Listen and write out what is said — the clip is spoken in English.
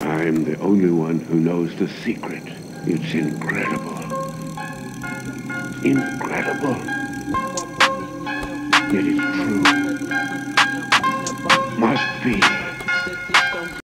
I'm the only one who knows the secret. It's incredible. Incredible. Yet it's